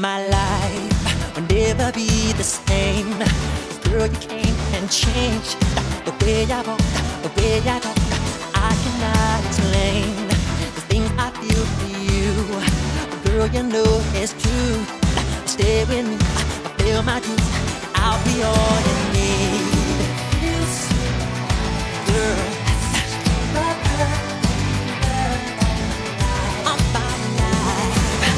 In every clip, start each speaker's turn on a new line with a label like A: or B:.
A: My life will never be the same. Girl, you came and changed the way I walk, the way I talk. I cannot explain the things I feel for you. Girl, you know it's true. Stay with me, I feel my truth. I'll be all you need. Girl, I'm fine life.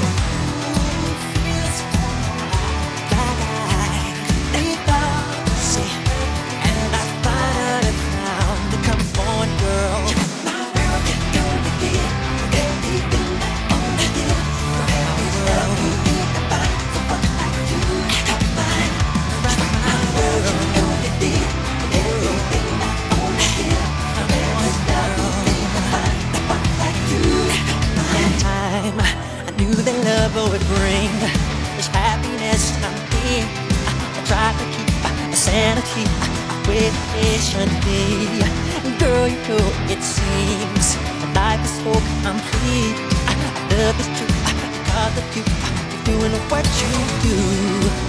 A: And I finally found the come on, girl. My world, you're the deal. Everything that only you. Love me, I find someone like you. Mine, my world, you're the deal. Everything that only you. There's nothing I find someone like you. In time, I knew that love would bring this happiness I'm in. I tried to keep sanity, I waited patiently. Girl, you know it seems life is so complete. Love is true because of you. You're doing what you do.